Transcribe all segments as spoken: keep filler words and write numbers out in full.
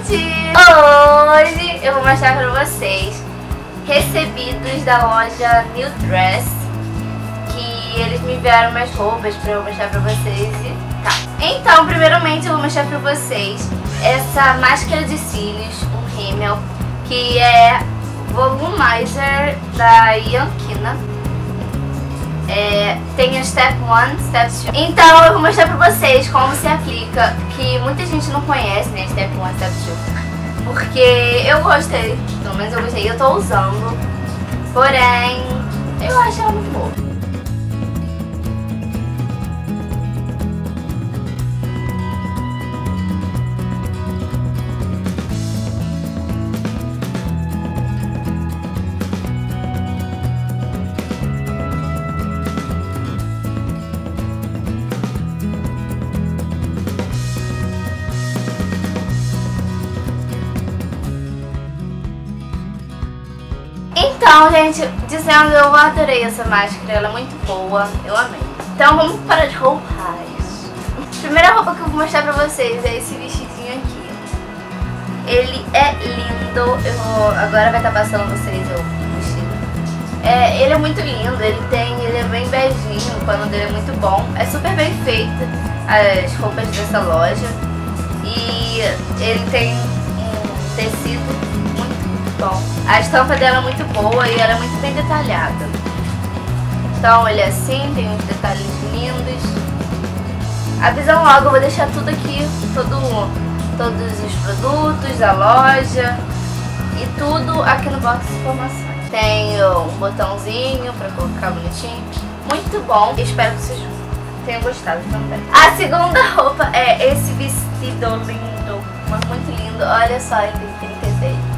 gente! Hoje eu vou mostrar pra vocês recebidos da loja New Dress, que eles me enviaram umas roupas pra eu mostrar pra vocês e tá. Então, primeiramente eu vou mostrar pra vocês essa máscara de cílios, um rímel, que é Volumizer da Yankina. É, tem a Step um, Step dois. Então eu vou mostrar pra vocês como se aplica, que muita gente não conhece, né, Step um, Step dois. Porque eu gostei, pelo menos eu gostei, eu tô usando. Porém, eu acho ela muito boa. Então, gente, dizendo, eu adorei essa máscara, ela é muito boa, eu amei. Então vamos para as roupas. A primeira roupa que eu vou mostrar pra vocês é esse vestidinho aqui. Ele é lindo, eu vou, agora vai estar passando vocês o vestido. É, ele é muito lindo, ele tem, ele é bem beijinho, o pano dele é muito bom. É super bem feito as roupas dessa loja. E ele tem um tecido bom. A estampa dela é muito boa e ela é muito bem detalhada. Então ele é assim, tem uns detalhes lindos. Avisam logo, eu vou deixar tudo aqui, todo, todos os produtos da loja e tudo aqui no box de informações. Tem um botãozinho pra colocar bonitinho. Muito bom, espero que vocês tenham gostado também. A segunda roupa é esse vestido lindo, mas muito lindo. Olha só, ele tem trinta e seis.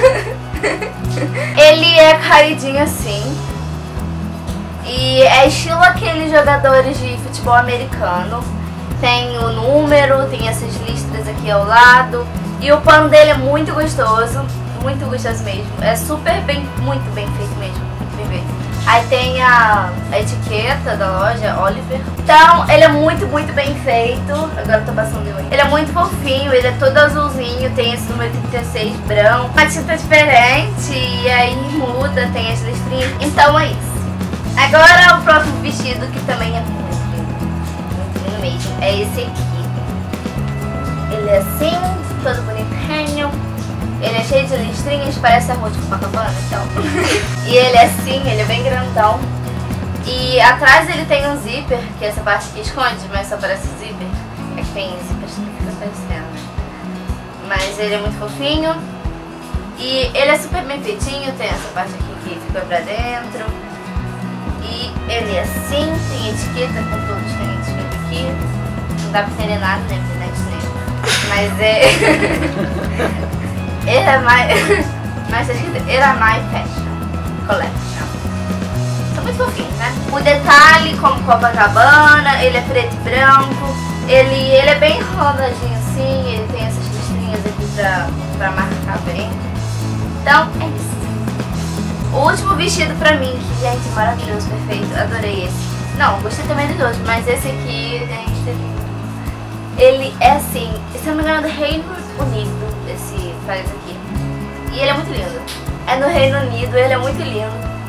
Ele é caidinho assim e é estilo aqueles jogadores de futebol americano. Tem o número, tem essas listras aqui ao lado e o pano dele é muito gostoso, muito gostoso mesmo. É super bem, muito bem feito mesmo, muito bem feito. Aí tem a, a etiqueta da loja, Oliver. Então, ele é muito, muito bem feito. Agora eu tô passando ele. Ele é muito fofinho, ele é todo azulzinho, tem esse número trinta e seis branco. Uma tinta diferente e aí muda, tem as listrinhas. Então é isso. Agora o próximo vestido, que também é muito lindo, muito lindo mesmo, é esse aqui. Ele é assim, todo bonitinho. Ele é cheio de listrinhas, parece a rua de Copacabana, então. E ele é assim, ele é bem grandão. E atrás ele tem um zíper, que é essa parte que esconde, mas só parece zíper. É que tem zíper que fica aparecendo. Mas ele é muito fofinho. E ele é super bem feitinho, tem essa parte aqui que fica pra dentro. E ele é assim, tem etiqueta, com todos tem etiqueta aqui. Não dá pra entender nada na internet, né? Mas é... Eramai, mas tá escrito Eramai Fashion Collection. São muito fofinhos, né? O detalhe, como Copacabana, ele é preto e branco. Ele, ele é bem rodadinho assim, ele tem essas listrinhas aqui pra, pra marcar bem. Então, é isso. O último vestido pra mim, que, gente, maravilhoso, perfeito, adorei esse. Não, gostei também dos outros, mas esse aqui, gente, ele é assim, se não me engano, do Reino Unido, esse país aqui. E ele é muito lindo. É no Reino Unido, ele é muito lindo.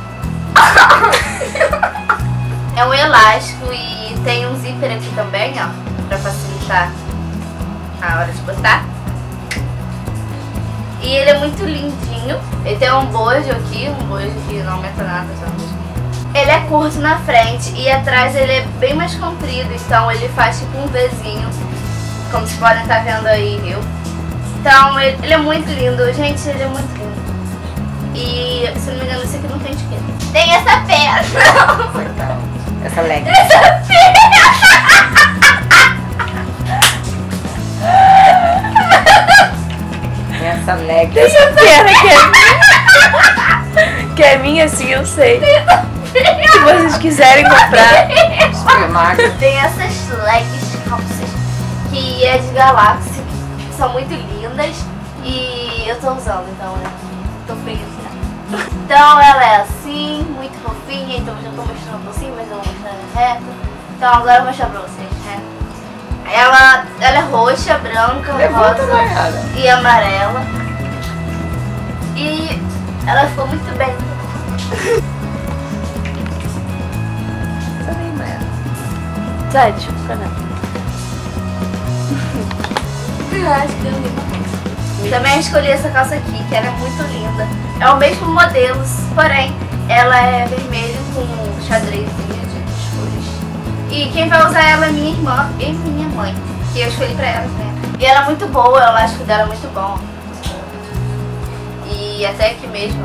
É um elástico e tem um zíper aqui também, ó, pra facilitar a hora de botar. E ele é muito lindinho. Ele tem um bojo aqui, um bojo que não aumenta nada, só. Ele é curto na frente e atrás ele é bem mais comprido, então ele faz tipo um Vzinho, como vocês podem estar vendo aí, viu? Então, ele, ele é muito lindo, gente, ele é muito lindo. E, se não me engano, esse aqui não tem etiqueta. Tem essa perna! Essa leg. Essa perna! Tem essa leg. Essa perna que é minha. Que é minha, sim, eu sei. Se vocês quiserem comprar. Tem essas legs calças que é de galáxia, que são muito lindas. E eu tô usando, então eu tô feliz. Então ela é assim, muito fofinha. Então eu já tô mostrando assim, mas eu vou mostrar reto. Então agora eu vou mostrar pra vocês, né? Ela, ela é roxa, branca, Levanta, rosa Mayara. e amarela. E ela ficou muito bem. Também, Mayara. Sai, deixa eu ficar nela. Acho que deu lindo. Também escolhi essa calça aqui, que ela é muito linda. É o mesmo modelo, porém ela é vermelha com xadrezinho de cores. E quem vai usar ela é minha irmã e minha mãe, que eu escolhi pra elas, né? E ela é muito boa, o elástico dela é muito bom. E até aqui mesmo,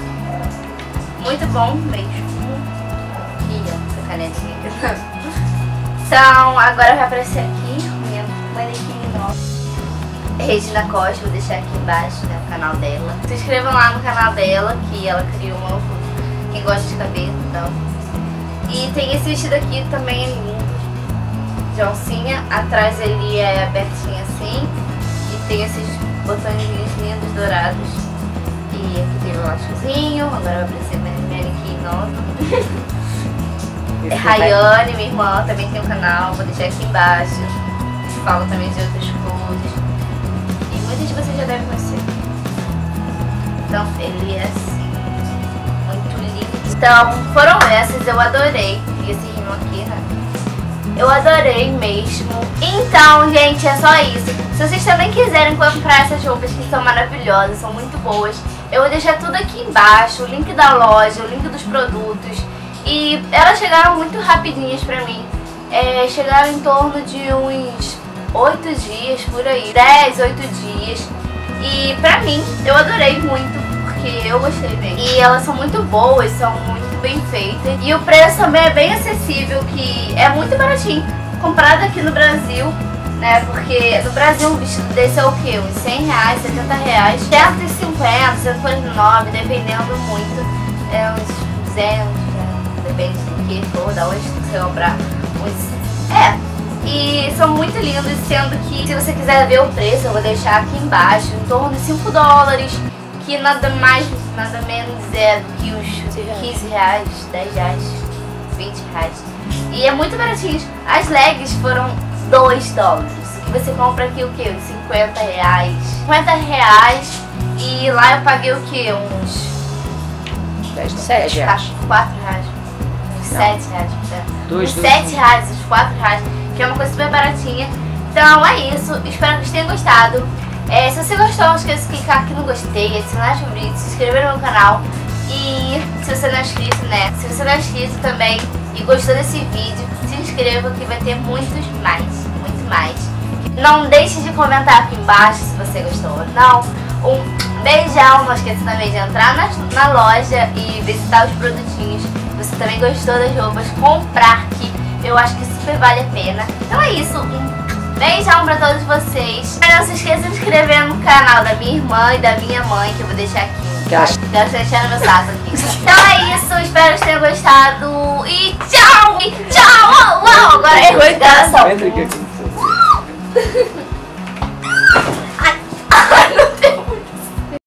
muito bom mesmo. Aqui, ó, essa canetinha. Então, agora vai aparecer aqui minha manequim nova. Regina Costa, vou deixar aqui embaixo, né, o canal dela. Se inscrevam lá no canal dela, que ela criou um novo, quem gosta de cabelo e tal. E tem esse vestido aqui também, é lindo, de alcinha. Atrás ele é abertinho assim. E tem esses botões lindos, dourados. E aqui tem o elásticozinho, agora vai aparecer minha manequim nova. É Rayane, minha irmã, também tem um canal, vou deixar aqui embaixo. Falo também de outras coisas. E muitas de vocês já devem conhecer. Então, ele é assim, muito lindo. Então, foram essas, eu adorei. E esse rimo aqui, né? Eu adorei mesmo. Então, gente, é só isso. Se vocês também quiserem comprar essas roupas que são maravilhosas, são muito boas, eu vou deixar tudo aqui embaixo, o link da loja, o link dos produtos. E elas chegaram muito rapidinhas pra mim. É, chegaram em torno de uns oito dias, por aí. dez, oito dias. E pra mim, eu adorei muito, porque eu gostei mesmo. E elas são muito boas, são muito bem feitas. E o preço também é bem acessível, que é muito baratinho. Comprado aqui no Brasil, né? Porque no Brasil um vestido desse é o quê? Uns cem reais, setenta reais. cento e cinquenta, cento e quarenta e nove, dependendo muito. É uns duzentos. Depende do que for, da onde você comprar. É, e são muito lindos, sendo que se você quiser ver o preço, eu vou deixar aqui embaixo, em torno de cinco dólares, que nada mais, nada menos é do que uns quinze reais, dez reais, vinte reais. E é muito baratinho. As legs foram dois dólares, que você compra aqui o que? Uns cinquenta reais. cinquenta reais, e lá eu paguei o que? Uns sete reais. quatro reais. sete reais, Dois, uns dois, sete dois. reais, uns quatro reais, que é uma coisa super baratinha. Então é isso, espero que vocês tenham gostado. É, se você gostou, não esqueça de clicar aqui no gostei, adicionar os vídeos, se inscrever no meu canal. E se você não é inscrito, né? Se você não é inscrito também e gostou desse vídeo, se inscreva que vai ter muitos mais, muito mais. Não deixe de comentar aqui embaixo se você gostou ou não. Um beijão, não esqueça também de entrar na, na loja e visitar os produtinhos. Se você também gostou das roupas, comprar, que eu acho que super vale a pena. Então é isso, um beijão pra todos vocês. Não se esqueça de se inscrever no canal da minha irmã e da minha mãe, que eu vou deixar aqui. Quero deixar no meu saco aqui. Então é isso, espero que tenham gostado. E tchau! E tchau! Uau, uau, agora é coitação. Entra aqui.